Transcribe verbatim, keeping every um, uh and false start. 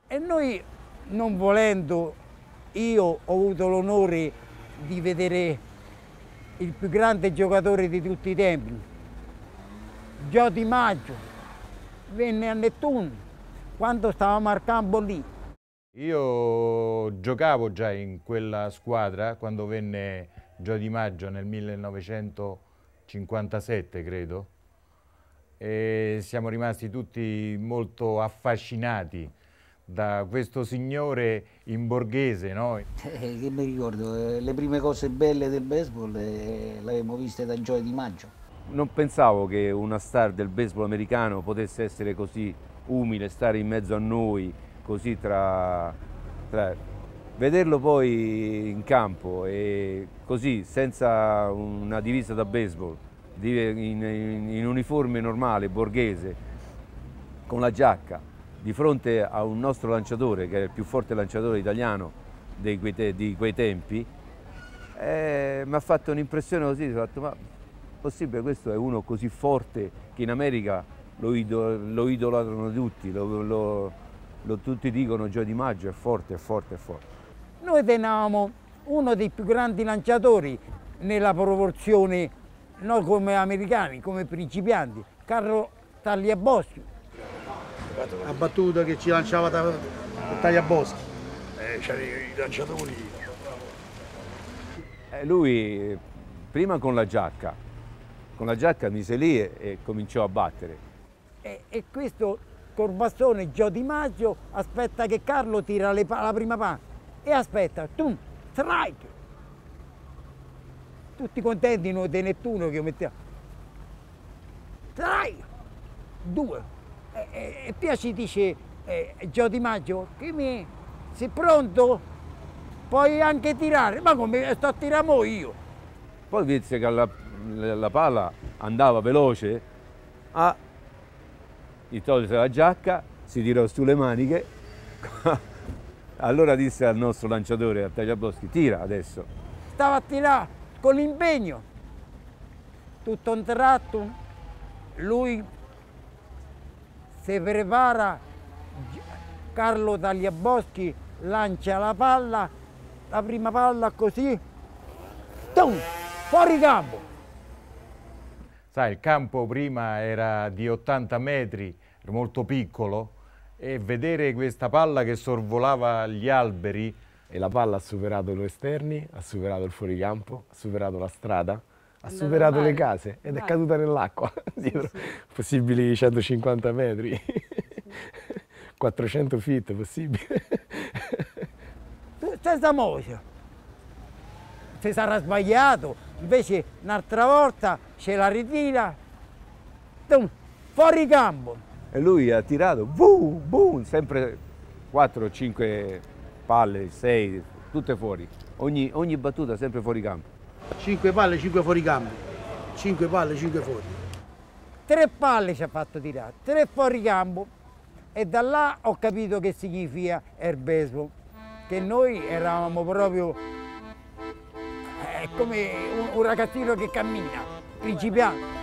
E noi, non volendo, io ho avuto l'onore di vedere il più grande giocatore di tutti i tempi, Joe DiMaggio, venne a Nettuno quando stavamo al campo lì. Io giocavo già in quella squadra quando venne Joe DiMaggio nel millenovecentocinquantasette, credo, e siamo rimasti tutti molto affascinati da questo signore in borghese, no? Eh, che mi ricordo, eh, le prime cose belle del baseball eh, le abbiamo viste da Joe DiMaggio. Non pensavo che una star del baseball americano potesse essere così umile, stare in mezzo a noi, così tra, tra... Vederlo poi in campo e così, senza una divisa da baseball, in, in, in uniforme normale, borghese, con la giacca, di fronte a un nostro lanciatore, che è il più forte lanciatore italiano di quei, te, di quei tempi, eh, mi ha fatto un'impressione così, ho detto, ma possibile, questo è uno così forte che in America lo, idol, lo idolatrano tutti, lo, lo, lo, tutti dicono Joe DiMaggio è forte, è forte, è forte. Noi tenevamo uno dei più grandi lanciatori nella proporzione, non come americani, come principianti, Carlo Tagliaboschi. La battuta che ci lanciava da, da Tagliaboschi. Eh, c'erano i lanciatori. Eh, lui prima con la giacca, con la giacca mise lì e, e cominciò a battere. E, e questo col bastone Joe DiMaggio aspetta che Carlo tira le, la prima palla e aspetta, tum, strike! Tutti contenti noi di Nettuno che io mettevo. Strike! Due. E, e, e poi ci dice eh, Joe DiMaggio, che mi, sei pronto? Puoi anche tirare, ma come sto a tirare io? Poi visse che la, la palla andava veloce, ah, gli tolse la giacca, si tirò sulle maniche, allora disse al nostro lanciatore, a Tagliaboschi, tira adesso. Stava a tirare con l'impegno, tutto un tratto, lui si prepara, Carlo Tagliaboschi lancia la palla, la prima palla così, tum, fuori campo. Sai, il campo prima era di ottanta metri, molto piccolo, e vedere questa palla che sorvolava gli alberi. E la palla ha superato gli esterni, ha superato il fuoricampo, ha superato la strada, ha superato le case ed è caduta nell'acqua, dietro possibili centocinquanta metri, quattrocento feet possibile. Stessa mossa, si sarà sbagliato, invece un'altra volta ce la ritira, fuori campo. E lui ha tirato, boom, boom, sempre quattro o cinque palle, sei, tutte fuori, ogni, ogni battuta sempre fuori campo. cinque palle, cinque fuori campo, cinque palle, cinque fuori. Tre palle ci ha fatto tirare, tre fuori campo e da là ho capito che significa il baseball, che noi eravamo proprio eh, come un, un ragazzino che cammina, principiante.